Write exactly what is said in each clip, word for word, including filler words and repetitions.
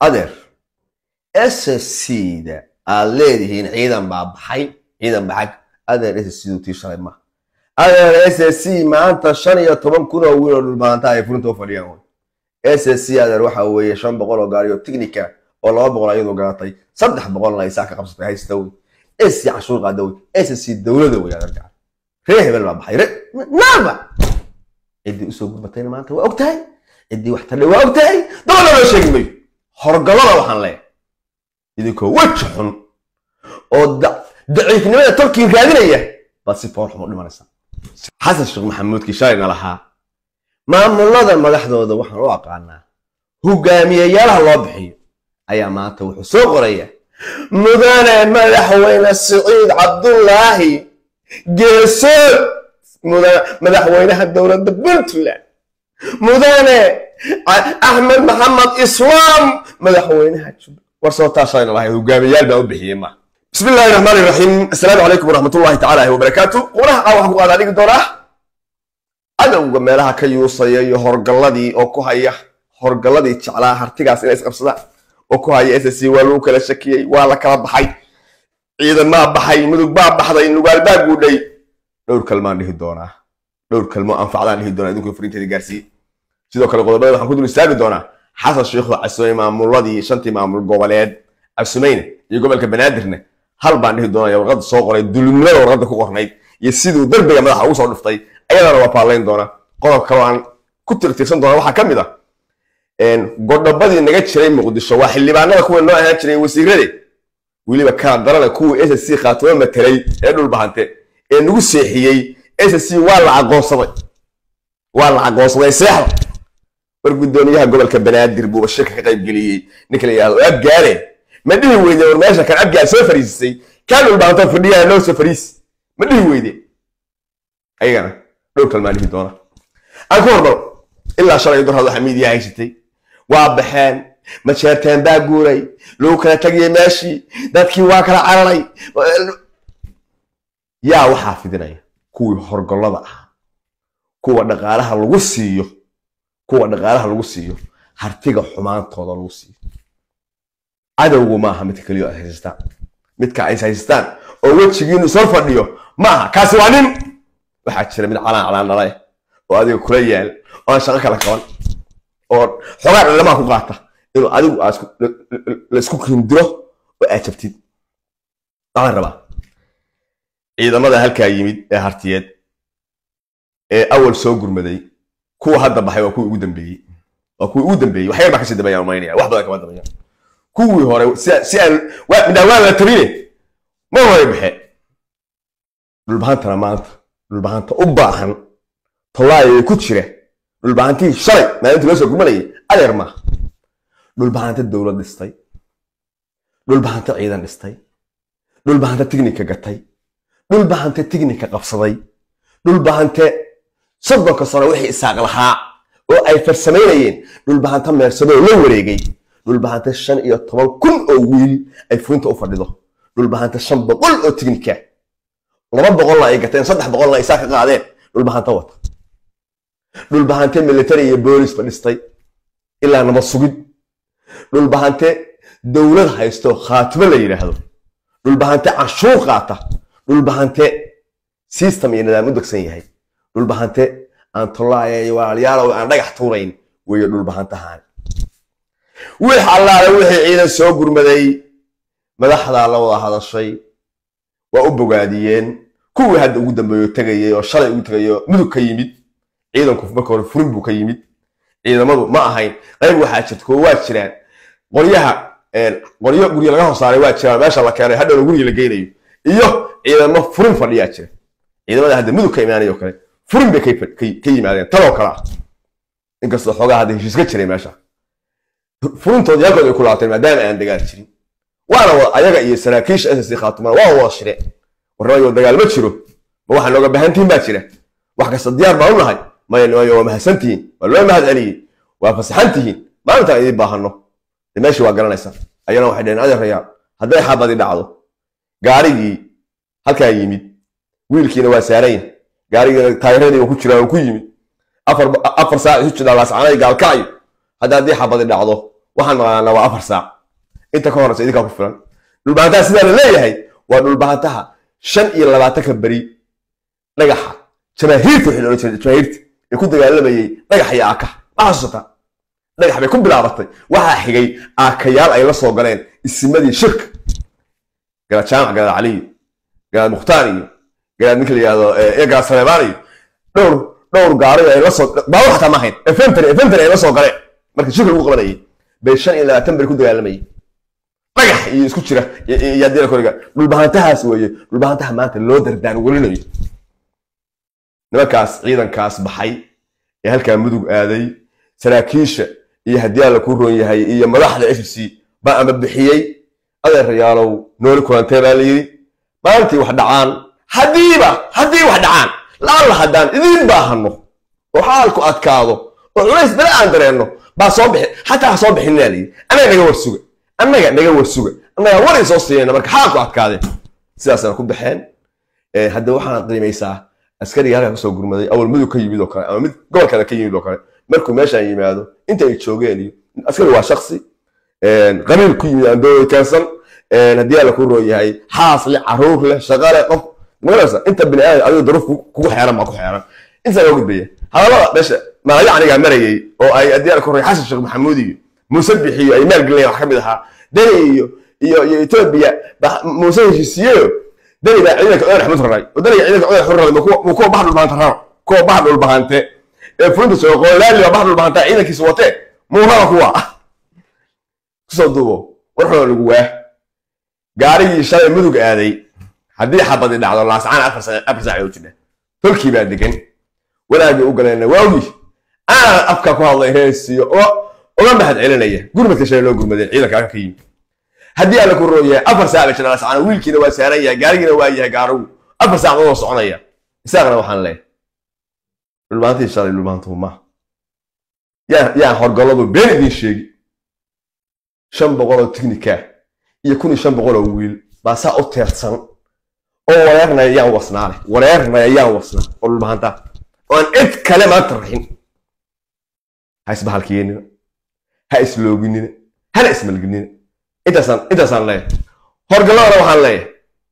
أدر إس سي دا اللي هين عيدا بحي عيدا بحق أدر إس سي دو تيشرب ما أدر إس سي ما أنت شنية طبعا كنا ويلو ما أنت يفرن توفريان إس سي أدر روح هو شن بقول قاريو تكنيكا والله بقول أيضا قاطي صدق بقول الله يساك قبضة هاي يستوي إس عشور قادوي إس سي الدولة دوي هذا رجع ريه بالما بحي ريه نعم إدي أسوق بطين ما أنت وقتهاي إدي واحتر وقتهاي دولة ما شيء مي حرق الله وحن ليه إدي كوتشحن أو د ضعيف نماذج تركي كذا بس يفرح مؤلم على السنة حسن الشيخ محمود كشاينا لها ما من الله ما لحظة هذا وحن واقعنا هو جامية يلا الله بحي أيام ما توح صغرية مدانا مدحوين السعيد عبد الله جسر مدانا مدحوينها الدولة بنت الله مدانا أحمد محمد إسلام مدحوينها ورصوتها شاين الله هو جامية يلا بحي ما بسم الله الرحمن الرحيم السلام عليكم ورحمة الله تعالى وبركاته وراح أروح أقول عليك دورة أنا وجمالها كيوصي هرجلدي أو كهية هرجلدي تعالى هرتجاس إلى إسقاط وكهية أساسي ولو كلا شكي ولا كلا بحي إذا ما بحي مدوك باب بحضي إنه قال باب ودي دور كلمة له الدورة دور كلمة أنفعلان له الدورة دوك فرينتي دجارسي شذا كلا قلبي راح نقول نستعد الدورة حصل الشيخ عسوي مع مرادي شنتي مع الجوالات السمين يقول لك بنادرنا هل بعد الدورة يا ورقة صغيرة دلنا ورقة كوخنايد يسيدوا درب يا مدح أوصل نفطي أيضا روا بالين دورة قرب كمان كنت رتيسن دورة واحد كم ده إن قد بدي نجت شيء مقد الشواح اللي بعنا كوا النوع هذا شيء وسيرة واللي بكان درنا كوا إس سي خاطر ما تري إنه البحنته إنه سيحيي إس سي ولا عقوصة ولا عقوصة سحر ورقد الدنيا قبل كبنات دربوا الشركة قريب قليل نكلي هذا أب جاري ما دي هو إذا ورماشة كان أبجع سفريس كانوا البحنته في الدنيا نو سفريس ما دي هو إذا أي أنا لو كلمة في الدورة أكبر إلا شرع يدور هذا حميد يا عيشتي وابحان ما شرتين باقوري لو كان تجي ماشي دتكي واكل علي يا وحافظنا كوي حرق الله بقى كوي دقالها لو سيو كوي دقالها لو سيو هرتيغا xumaantooda lagu siiyo adawgu maaha mid kaliya haystaan midka ay haystaan oo wajigiinu soo fadhiyo maaha kaasi waa nin waxa jira mid calaan calaan dhalay oo adiga kula yaal oo shaqo kala qaban oo xogaa lama ku qaata inuu adigu la isku kindiro oo aad jabtid aan rabaa ciidamada halka yimid ee hartiyeed ee awal soo gurmaday kuwa hadda baxay waa kuwa ugu dambeeyay waa kuwa ugu dambeeyay wax yar ma ka sii dabayaan maynaya wax badan kama dabayaan kuwii hore si aan waa midawaan la tabine ma hore baxay dhulbaantana maanta dhulbaanta u baahan tolaayo ku jira dhulbaantii shalay maalintii loo soo gurmanayay adeer ma dhulbaanta dawlad dhistay dhulbaanta ciidan dhistay dhulbaanta tiknika gatay dhulbaanta tiknika qabsaday dhulbaanta soddonka sano wixii isaaq lahaa oo ay farsameeyeen dhulbaanta meersado la wareegay dhulbaanta shan iyo toban kun oo wiil ay fuunta u fadhido dhulbaanta shan boqol oo tiknika laba boqol ay gateen saddex boqol ay isaaq ka qaadeen dhulbaanta wata dhulbaanta military iyo police fadhistay ilaa nabad sugid dhulbaanta dawlad haysto khaatimo la yiraahdo dhulbaanta cashuur qaata dhulbaanta system iyo nidaam u degsan yahay dhulbaanta aan tolaayo iyo walaalayaal aan dhagax tuurayn way dhulbaanta haan wix allaale wixii ciidan soo gurmaday madaxda la wada hadashay waa u bogaadiyeen kuwii hadda ugu dambeeyo tagayay oo shalay ugu tagayo mudug ka yimid ciidanku marka hore furin buu ka yimid ciidamadu ma ahayn qayb waxa jirta koo waa jiraan qoryaha ee qoryo guriga laga hoosaaray waa jiraan meesha la keenay hadda guriga la geynayo iyo ciidamo furin fadhiya jira ciidamada hadda mudug ka imaanayo kale furin bay ka yimaadeen talo kala inkastoo xogaa hadda heshiis ka jiray meesha furintooda yaqoon ay ku laabteen maadaama aan dagaal jirin waana ayaga iyo saraakiisha S S khaatuma waa wada shireen warrayo dagaal ma jiro ma waxa looga baahantiin baa jira wax kasta diyaar baa u nahay ma yanayo ma hasantiin wala ma hadaliyay waa fasaxantiin maanta ay baahano meeshii waa garanaysa ayana waxay dheen adeeraya haday xabadi dhacdo gaarigii halka yimid wiilkiina waa saarayn gaariga taageeradii uu ku jiraa ku yimid afar afar saac isku jira la saanay gaalkay hadaa hadii xabadi dhacdo waxaan na waa afar saac inta ka horeysa idinka ku filan dhulbahantaha sida la leeyahay waa dhulbahantaha shan iyo labaatan ka bari dhagaxa jamaahiirta wixii loo jeeday jamaahiirta ee ku dagaalamayay dhagax iyo aaka aasata dhagax bay ku bilaabatay waxa xigay aakayaal ay la soo galeen ismadii shirka gala jaamac gala cali gala muxtaar iyo gala ninka la yiraahdo ee gala Saleebaan iyo dhowr dhowr gaari ay la soo baa waxa ma ahayn infantry infantry ay la soo galeen marka shirka lagu qabanayay bay shan iyo labaatan bari ku dagaalamayay dhagax iyo isku jira iyo hadii la koriga dhulbahantahaas weeye dhulbahantaha maanta loo dardaan welinayo nimankaas ciidankaas baxay ee halka mudug aaday saraakiisha iyo hadii la ku roon yahay iyo madaxda F C ba ama bixiyay adeerayaalow nool kulantay baa la yiri maantii wax dhacaan hadiiba hadii wax dhacaan la la hadaan idin baahano oo xaalku adkaado oo culays bala aan dareeno ba soo bixi hatta soo bixinayay anaga naga warsuga anaga naga warsuga anaga warin soo siiyay marka xaalku adkaade sidaas aan ku baxeen ee hadda waxaan qiimaysaa askariga halka soo gurmaday awal mudug ka yimid oo kale ama mid gobol kale ka yimid oo kale markuu meesha yimaado inta ay joogeen iyo askari waa shakhsi een qabiil ku yimid andoo keensan een hadii la ku rooyahay xaas li caruur leh shaqale qof marasa inta bini aadam adiga duruuf kugu xeeran ma ku xeeran inta loo gudbiyay hadalada meesha ma yaaniga marayay oo ay hadii la ku rooyay xasan sheekh maxamuud iyo muuse bixiyo ay maal galay wax kamid aha dani iyo iyo Ethiopia muuse heshiisiyo dani baa ciidanka oo raxmad raay oo dani ciidanka oo xurray ma ku ku baxdu baan taraa ku baxdu baahante ee fulinta soo qoolaali baxdu baahanta ciidankiisa watee muuqaal kuwa soo duubo wuxuu lagu waa gaarigii shalay mudug aaday hadii xabad dhacdo laascaan afar saac afar saac oo jira tolkii baa degan walaagii u galeen waawii aan afka ku hadlay heesiyo oo oo mahad celinaya gurmadka shalay loo gurmaday ciidanka ka yimid hadii aan ku rooyay afar saac jira laascaan wiilkiina waa saaraya gaarigiina waa yahay gaarigu afar saac oo soconaya isaaqna waxaan leeyahay dhulmaantii shalay dhulmaantu ma ya ya horgaladu been idin sheegi shan boqol oo tiknika iyo kun iyo shan boqol oo wiil baa saa u teersan oo wareernayaan wasnaale wareernayaan wasna oo dhulmaanta oo aan cid kale ma tarxin ha isbahalkeenina ha islooginina ha ismalginina intaasaan intaasaan leeyahay horgalada waxaan leeyahay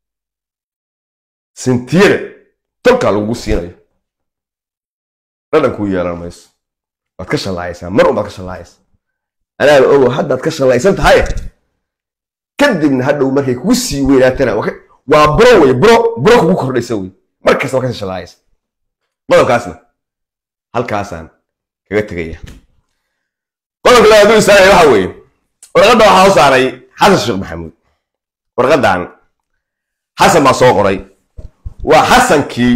sentire tolka lagu siinayo radan ku yeelan mayso waad ka shalaayaysaa mar ubaad ka shalaayaysaa anaa oo haddaad ka shalaysan tahay kadibna hadhow markay kugu sii weynaatana waa bro way bro bro kugu kordhaysa way markaas waa ka shalaayaysa qodobkaasna halkaasaan kaga tegaya qodobka labaad uu saaray waxa weeye warqadda waxa uu saaray xasan sheekh maxamuud warqadan xasan ma soo qoray waa xasankii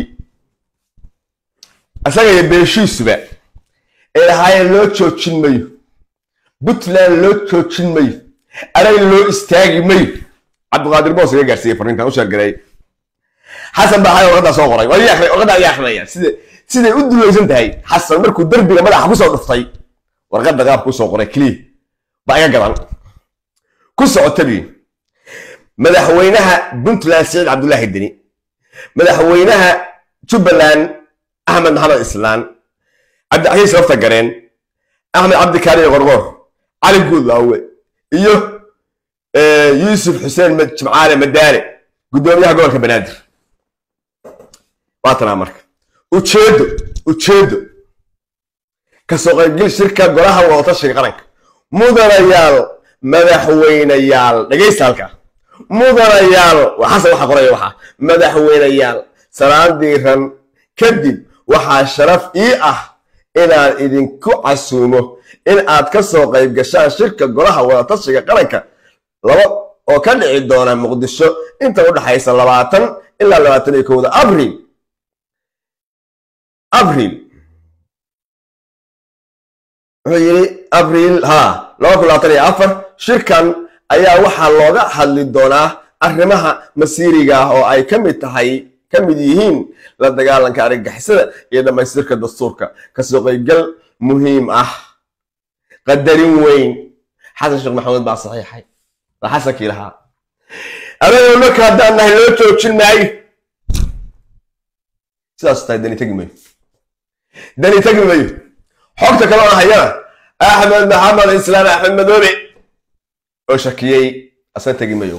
asaga iyo beeshiisuba ee hay'ad loo joojin mayo Puntland loo joojin mayo aray loo istaagi mayo Cabdiqaadir Boos iga gaarsiiyay fariintan u sheegay xasan baa hay warqada soo qoray wali akhri warqada ay akhriyay sida sida u dulaysan tahay xasan markuu darbiga madaxa ku soo dhuftay warqada qaab ku soo qoray kaliya baa iga garan ku socotabi madaxweynaha Puntland Saciid Cabdullaahi Deni madaxweynaha Jubbaland أحمد محمد إسلام عبد العزيز رفت قرين أحمد عبد الكريم غرغور علي قول أول إيوه آه يوسف حسين معالي مداري قدوم يها قولك بنادر باطن أمرك وتشيدو وتشيدو كسوق الجيل شركة قراها وغطاش قرنك مدى ريال مدحوين ريال لقيت سالكا مدى ريال وحسن وحا قرية وحا مدحوين ريال سلام ديران كدب waxaa sharaf ii ah inaan idinku casuumo in aad ka soo qayb gashaan shirka golaha wada tashiga qaranka laba oo ka dhici doona Muqdisho inta u dhaxaysa labaatan ilaa labaatan iyo kow Abriil Abriil ayay Abriil ha laba kun labaatan iyo afar shirkan ayaa waxa looga hadli doonaa arrimaha masiiriga ah oo ay ka mid tahay kamid yihiin la dagaalanka argagixisada iyo dhamaystirka dastuurka ka soo qaybgal muhiim ah qadarin weyn xasan sheekh maxamuud baa saxiixay la xasankii lahaa adeeg marka haddaan nahay loo joojin maayo sidaas tahay dani tagi maayo dani tagi maayo xogta kale oo hayana أحمد محمد إسلام أحمد مدوبي وشكيي أصلا تجي ميو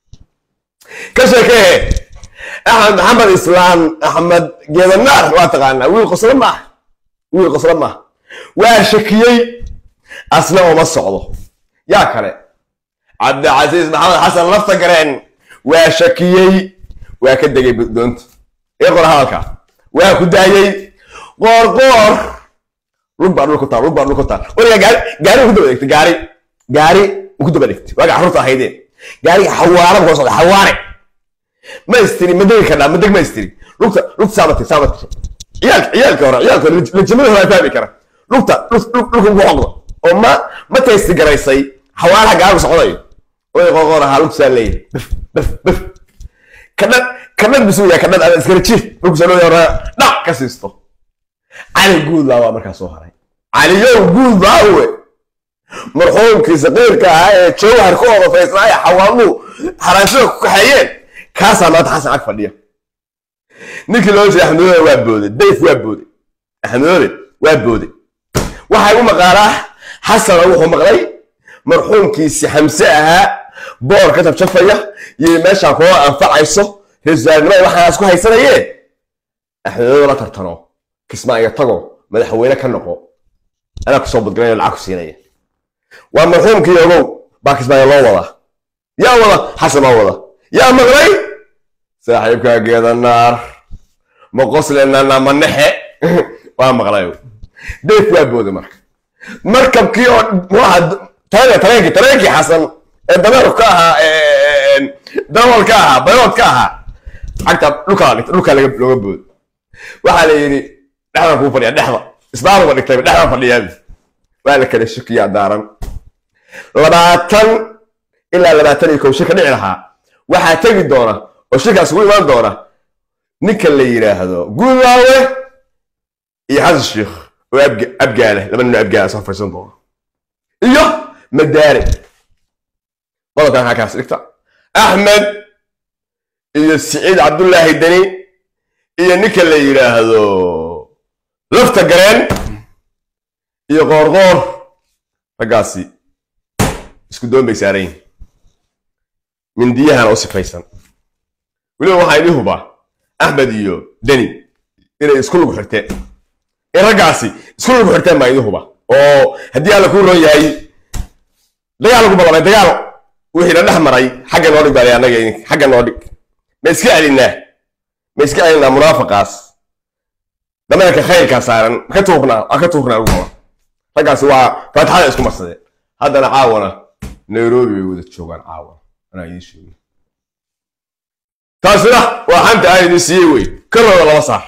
كشكيه أحمد محمد إسلام أحمد جيب النار واتقانا ويل قصر ما ويل قصر ما وشكيي أصلا وما صعده يا كره عبد العزيز محمد حسن لفت قرين وشكيي وكده جيب دونت يقول هالكا وكدايي قور قور ربع ركوتار ربع ركوتار ولا جاري جاري كده بدك جاري جاري وكده بدك واقع حرطة هيدين جاري حوارة بوصل حوارة ما يستري ما دك كلام ما دك ما يستري ركوت ركوت سامتي سامتي عيالك عيالك ورا عيالك الجميع هاي فاهمي كره ركوت ركوت ركوت بوعضة وما ما تيستجري صي حوارة جاري صعدي ولا غور هالوك سالي بف بف بف كذا كذا بسوي كذا أنا سكرتشيف ركوت سالو يورا لا كسيستو علي جود لا مركز صهري علي يوم جود ضاوي مرحوم كي صغير كهاي جوهر كوره في إسرائيل حوامو حراسوك كحيين كاسة ما تحسن عارف فديه نيكلوجي أحمد واب بودي ديف واب بودي أحمد واب بودي waxay u maqaalaa xasan wuxuu maqlay marxuumkiisi xamsaha boor ka tabshafaya iyo meesha koo anfacayso hesaalnimada waxa isku haysanayeen axmed la tartano kismaayo tago madaxweyne ka noqo ana ku soo badgalay lacag ku siinaya waa marxuumkii ogow baa kismaayo loo wada yaa wada xasan ma wada yaa maqlay saaxiibka geeda naar ma qoslena ma naxe waa maqlay ديف وابودي مركب مركب كيو واحد تاني ترينكي ترينكي حسن الدمار كاها دمار كاها بيوت كاها حتى لوكالي لوكا لو بود واحد يجي دحضه كو فريا دحضه اسبار ودك تبي دحضه فريا بالك الشكيا دارن لباتن الا لباتن يكون شك دحي لها waxa tagi doona oo shirkaas ugu iman doona ninka la yiraahdo guulaawe iyo xasan sheekh وابقى ابقى له لما انه ابقى صفر سنبور ايوه مداري والله كان هكاس اكتر احمد iyo سعيد عبد الله الدني iyo ninka la yiraahdo lafta gareen iyo qoorqoor ragaasi isku doon bay saareen min diyahan oo sifaysan wali waxa ay huba ahmed iyo dani inay isku lug xirteen ragaasi isku lug xirteen ma iduhuba oo hadii ala ku roon yahay dagaal ugu balabay dagaal wixii la dhaxmaray xagga noo dhigay anaga xagga noo dhig ma iska celinaa ma iska celinaa munaafiqaas dameerka khayrka saaran ka tuuqna ka tuuqna ugu ragaasi waa fatxada isku marsadeen haddana caawana Nairobi way wada joogan caawa ana idin sheegay taasina waa xanta ay idin siiyay way kaloo laba saar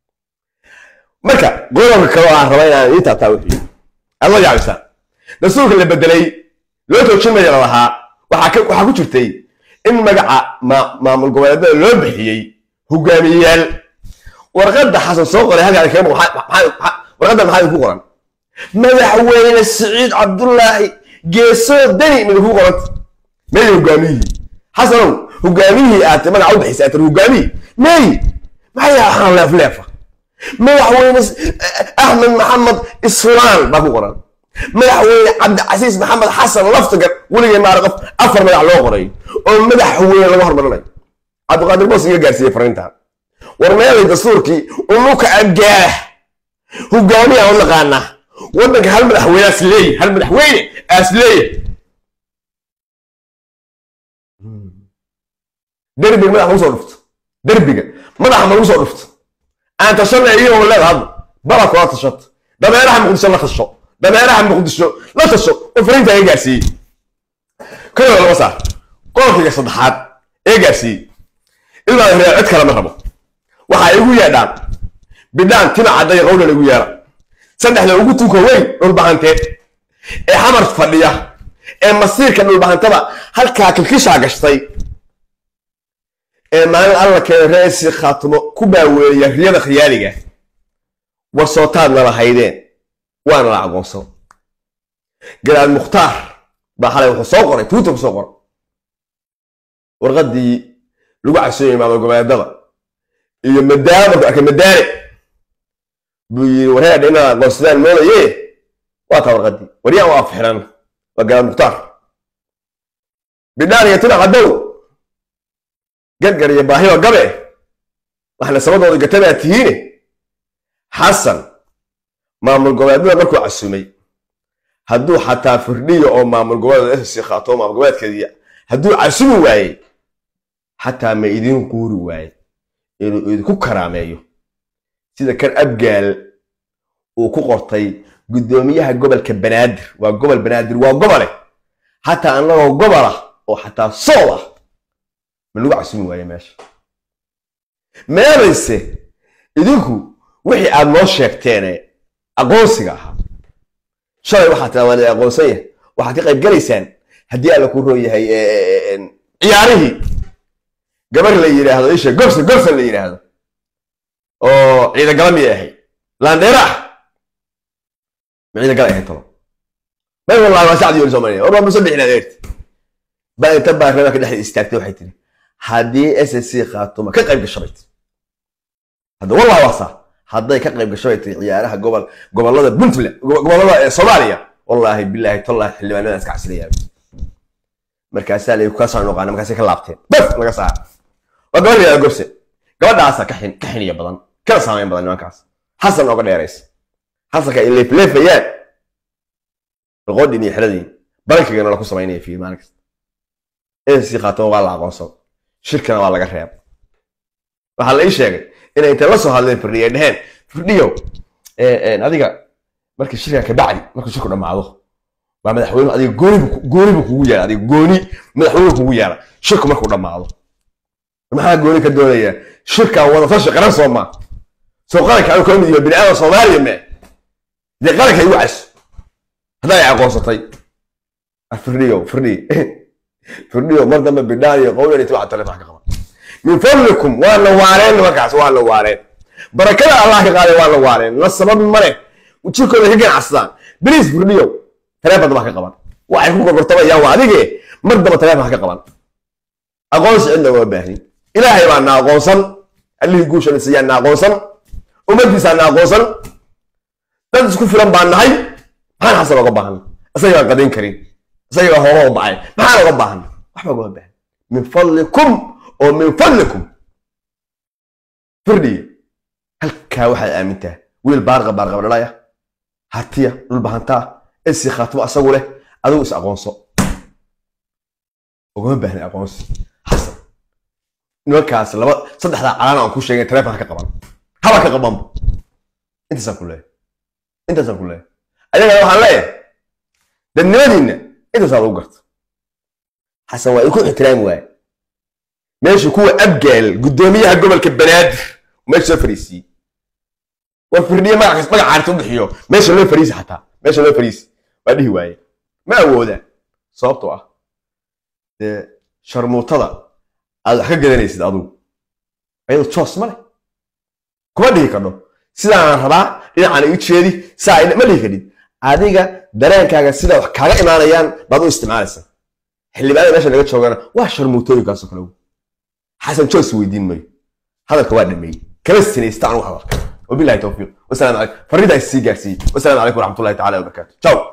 marka gobolka kale aan rabay inaan inta taa wixii alla yaabisa rasuulka la bedelay loo toojinay lahaa waxa waxa ku jirtay in magaca maamul goboleedada loo bixiyay hogaamiyayaal warqadda xasan soo qoray halka ka warqadda maxay ku qoran madaxweyne Saciid Cabdullaahi geeso dani mid ku qoran may hogaamiyi xasan hogaamiyi aad magaca u bixisay aad hogaamiyi may maxay ahaan leef leefa مدحوين احمد محمد اسلام باكو قران مدحوين عبد العزيز محمد حسن لفتقر ولي ما رقف افر مدح لو قري او مدحوين لو هرمرناي عبد القادر بوس يا غارسي فرنتا ورميل دستوركي ولوك ابجاه هوغامي او نقانا ودك هل مدحوين اسلي هل مدحوين اسلي دربي مدح وصرفت دربي مدح ما وصرفت أنت شلنا إيه ولا هذا برك ولا تشط ده ما يرحم قدش الله تشط ده ما يرحم قدش لا تشط وفرنت إيه جالسي كل ولا مسح قولك يا صدحات إيه جالسي إلا هي عد كلام ربه وحيقول يا دام بدان تنا عدا يقول له يا سنح لو قلت لك وين رول بعنتي إيه حمر فليه إيه مصير كان رول بعنتبا هل كاكل كيش عجشتي ما الله كرئيس خاتمه كباوي يريد خياليه وصوتان لما هيدين وانا لا اقوصو قال المختار بحالي وحو صوقري توتو صوقر ورغدي لو عسوي ما غوبادبا iyo madaama ka madaari بي ورهد هنا قصدان موليه واتا ورقدي وريا واقف حران وقال مختار بداري يتنا غدو قرقر يباهي وقبه واحنا سبضوا قتبها تهيني حسن maamul goboleedada markuu casumay hadduu xataa firdhiyo oo maamul goboleed si qaato maamul goboleedkeedii hadduu casumi waayay xataa ma idin quuri waayay inuu idinku karaameeyo sida kan abgaal uu ku qortay gudoomiyaha gobolka banaadir waa gobol banaadir waa gobole xataa anagoo gobola oo xataa soola ma lagu casumi waayay meesha meelayse idinku wixii aad noo sheegteen aqoonsiga ah shalay waxa taawada aqoonsaya waxa ka qayb galaysaan hadii ala ku roo yahay ciyaarihi gabar la yiraahdo isha gorsa gorsa la yiraahdo oo ciida galami yahay laandheera ciida galay tolo ma wallahi waa saacad yool Soomaaliya oo ma soo bixina eerti baa inta baa reebka dhex istaagtay waxay tiri hadii S S C qaato ma ka qayb gashay hada wallahi waa sax hadday ka qayb gashay ciyaaraha gobol gobolada Puntland gobolada Soomaaliya wallahi billahi tallahi xillibaanada iska casriyaa markaas ay ku soo noqon markaas ay ka laabteen bas laga saar waa gobol yaa gobse gabadhaas ka xin ka xiniya badan kala saameyn badan markaas xasan oo ka dheerays xasan ka ilay leefayaan qoodini xradii bankiga la ku sameeyay fi maalinkaas ee si qaato waa la aqoonsan shirkana waa laga reeb waxa la ii sheegay inay inta la soo hadleen firdhiyo dhaheen firdhiyo ee adiga markii shirka ka bacdi markii shirku dhamaado waa madaxweyne adiga gooni gooni kugu yaala adiga gooni madaxweyne kugu yaala shirku markuu dhamaado maxaa gooni ka doonaya shirka wada tashi qaran Soomaa soo qaranka ay kamid yihiin bini'aadam Soomaaliya ma de qaranka ay wacas hada ay aqoonsatay firdhiyo firdhiyo firdhiyo mardan bidaariyo qowlani tuu telefoon ka qaba من فضلكم وانا وارين وكاس وانا وارين بركه الله قال وانا وارين لا سبب مره وجيكو هيك عصان بليز فرديو تلفون ما كقبان waxay ku gortaba yaa wadige mardaba taleefon ka qaban aqoonsi inda waa baahi ilaahay baa na aqoonsan allii guushan siyaa na aqoonsan umadiisa na aqoonsan dad isku filan baan nahay maxaan xasan uga baahan asaga qadin karin asaga horo u bacay maxaan uga baahan waxba uga baahan min fadlikum oo min fadlikum firdhi halka waxa aaminta wiil baarqa baarqa dhalaya hatiya dul bahanta isi khatwa asagu leh aduu is aqoonso ugu baahan aqoonsi xasan ninkaas laba saddexda calaan aan ku sheegay telefoon ka qaban haba ka qaban inta san kulay inta san kulay ayaga waxaan leeyahay dadnimadina inta san ugu garto xasan waa ku ixtiraam waay meesha kuwa abgaal gudoomiyaha gobolka banaadir meesha fariisi waa firdhiye ma xis magac aartu bixiyo meesha loo fariisi xataa meesha loo fariisi waa dhihi waaye ma awooda sababtoo ah ee sharmuutada aad wax ka gadanaysid adigu ayuu choos male kuma dhihi karo sidaan rabaa dhinacaan u jeedi saa ma dhihi kadib adiga dareenkaaga sida wax kaaga imaanayaan baad u isticmaalaysaa xillibaada meesha laga joogana waa sharmuutooyinkaas oo kale حسن شو سوي دين مي هذا الكواد مي كريستيني استعنوا هذا وبالله توفيق والسلام عليكم فريدة السيجارسي والسلام عليكم ورحمة الله تعالى وبركاته. تشاو.